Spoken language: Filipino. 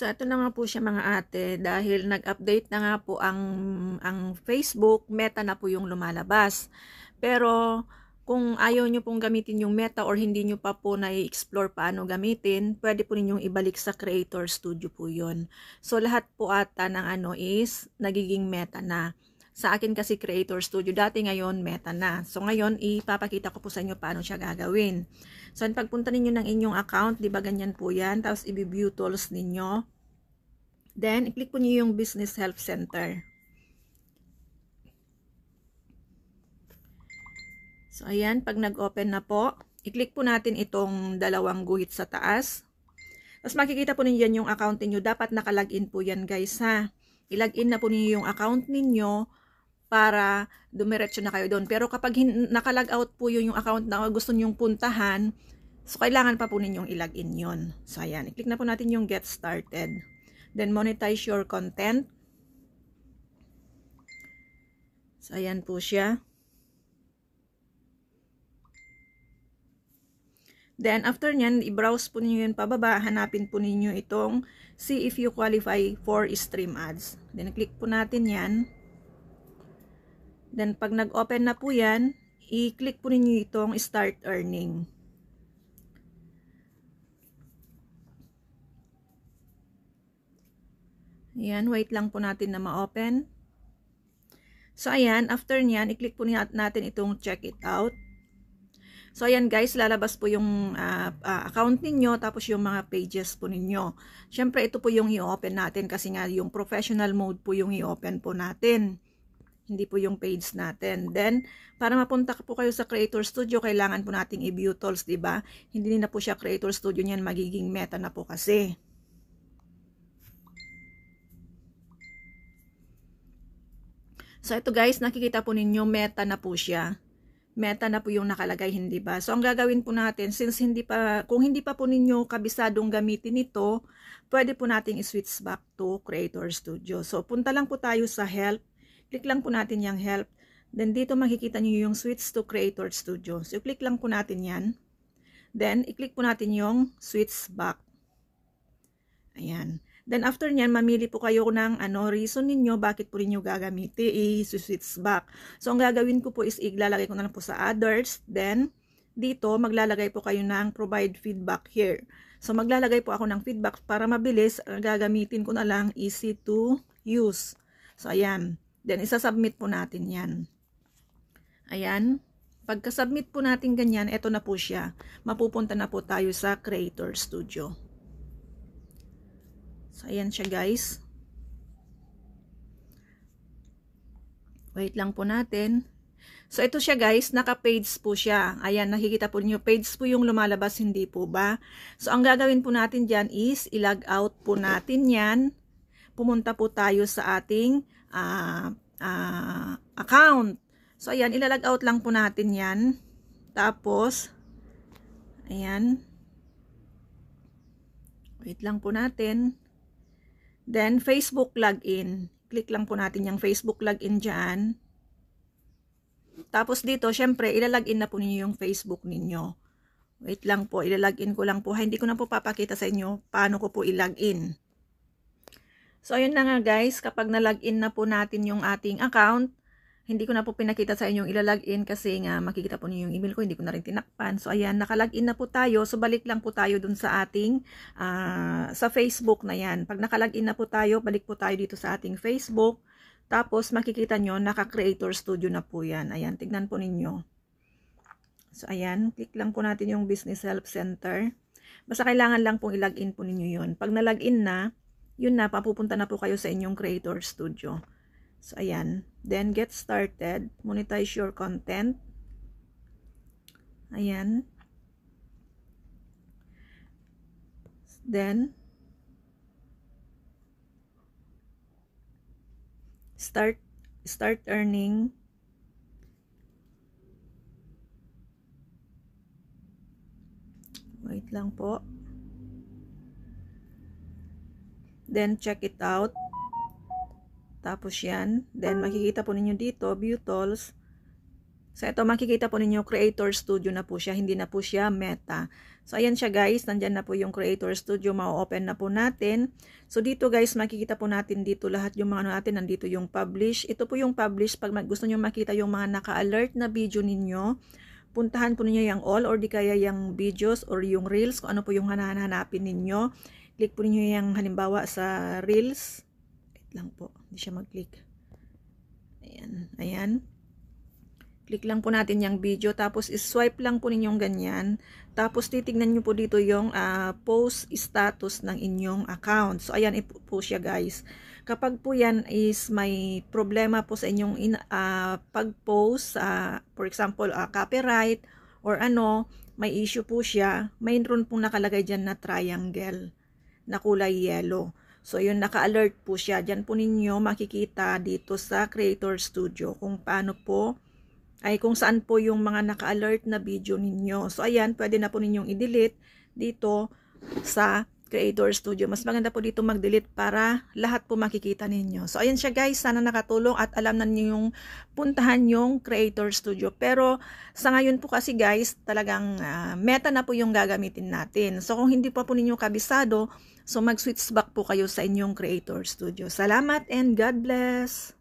So, ito na nga po siya mga ate, dahil nag-update na nga po ang Facebook, Meta na po yung lumalabas. Pero, kung ayaw nyo pong gamitin yung Meta or hindi nyo pa po na-explore paano gamitin, pwede po ninyong ibalik sa Creator Studio po yun. So, lahat po ata ng is nagiging Meta na. Sa akin kasi Creator Studio, dati ngayon Meta na. So ngayon, ipapakita ko po sa inyo paano siya gagawin. So pagpunta ninyo ng inyong account, di ba ganyan po yan, tapos i-view tools ninyo. Then, i-click po niyo yung Business Help Center. So ayan, pag nag-open na po, i-click po natin itong dalawang guhit sa taas. Tapos makikita po ninyo yung account niyo. Dapat naka-login po yan guys ha. I-login na po niyo yung account ninyo para dumiretso na kayo doon. Pero kapag naka-log out po yung account na gusto nyong puntahan, so kailangan pa po ninyong i-login yun. So ayan, i-click na po natin yung Get Started. Then monetize your content. So ayan po siya. Then after nyan, i-browse po niyo yun pababa, hanapin po ninyo itong see if you qualify for stream ads. Then click po natin yan. Then, pag nag-open na po yan, i-click po ninyo itong Start Earning. Ayan, wait lang po natin na ma-open. So, ayan, after nyan, i-click po natin itong Check It Out. So, ayan guys, lalabas po yung account ninyo, tapos yung mga pages po ninyo. Siyempre, ito po yung i-open natin kasi nga yung professional mode po yung i-open po natin. Hindi po yung page natin. Then, para mapunta po kayo sa Creator Studio, kailangan po nating i-view tools, diba? Hindi na po siya Creator Studio niyan, magiging Meta na po kasi. So, ito guys, nakikita po ninyo, Meta na po siya. Meta na po yung nakalagay, hindi ba? So, ang gagawin po natin, since kung hindi pa po ninyo kabisadong gamitin ito, pwede po nating i-switch back to Creator Studio. So, punta lang po tayo sa Help. Click lang po natin yung Help. Then, dito makikita nyo yung Switch to Creator Studio. So, click lang po natin yan. Then, i-click po natin yung Switch Back. Ayan. Then, after nyan, mamili po kayo ng reason ninyo, bakit po ninyo gagamitin, i-switch back. So, ang gagawin ko po is, iglalagay ko na lang po sa others. Then, dito, maglalagay po kayo ng provide feedback here. So, maglalagay po ako ng feedback para mabilis. Gagamitin ko na lang easy to use. So, ayan. Then, isa-submit po natin yan. Ayan. Pagka-submit po natin ganyan, eto na po siya. Mapupunta na po tayo sa Creator Studio. So, ayan siya guys. Wait lang po natin. So, ito siya guys. Naka-page po siya. Ayan, nakikita po niyo. Page po yung lumalabas, hindi po ba? So, ang gagawin po natin dyan is, i-log out po natin yan. Pumunta po tayo sa ating account. So, ayan, ilalog out lang po natin yan. Tapos, ayan. Wait lang po natin. Then, Facebook login. Click lang po natin yung Facebook login dyan. Tapos dito, syempre, ilalagin na po ninyo yung Facebook ninyo. Wait lang po, ilalagin ko lang po. Hindi ko na po papakita sa inyo paano ko po ilagin. So, ayun na nga guys, kapag na-login na po natin yung ating account, hindi ko na po pinakita sa inyong ilalagin kasi nga makikita po niyo yung email ko, hindi ko na rin tinakpan. So, ayan, nakalagin na po tayo. So, balik lang po tayo dun sa ating, sa Facebook na yan. Pag nakalagin na po tayo, balik po tayo dito sa ating Facebook. Tapos, makikita nyo, naka-Creator Studio na po yan. Ayan, tignan po ninyo. So, ayan, click lang po natin yung Business Help Center. Basta kailangan lang pong ilagin po ninyo yun. Pag nalagin na, yun na, papupunta na po kayo sa inyong Creator Studio. So, ayan. Then, get started. Monetize your content. Ayan. Then, start earning. Wait lang po. Then, check it out. Tapos yan. Then, makikita po ninyo dito, view tools. So, ito makikita po ninyo, Creator Studio na po siya, hindi na po siya Meta. So, ayan siya guys, nandyan na po yung Creator Studio, ma-open na po natin. So, dito guys, makikita po natin dito lahat yung mga natin, nandito yung publish. Ito po yung publish, pag gusto nyo makita yung mga naka-alert na video ninyo, puntahan po ninyo yung all or di kaya yung videos or yung reels, kung ano po yung hanapin ninyo. Click po ninyo yung halimbawa sa reels. Wait lang po, hindi siya mag-click. Ayan, ayan. Click lang po natin yung video, tapos swipe lang po ninyong ganyan. Tapos titignan nyo po dito yung post status ng inyong account. So ayan po siya guys. Kapag po yan is may problema po sa inyong pag-post, for example copyright or ano, may issue po siya, mayroon pong nakalagay dyan na triangle na kulay yellow. So yun, naka-alert po siya. Diyan po ninyo makikita dito sa Creator Studio kung paano po ay kung saan po yung mga naka-alert na video ninyo. So, ayan, pwede na po ninyong i-delete dito sa Creator Studio. Mas maganda po dito mag-delete para lahat po makikita ninyo. So, ayan siya guys. Sana nakatulong at alam na ninyo yung puntahan yung Creator Studio. Pero, sa ngayon po kasi guys, talagang Meta na po yung gagamitin natin. So, kung hindi pa po ninyo kabisado, so mag-switch back po kayo sa inyong Creator Studio. Salamat and God bless!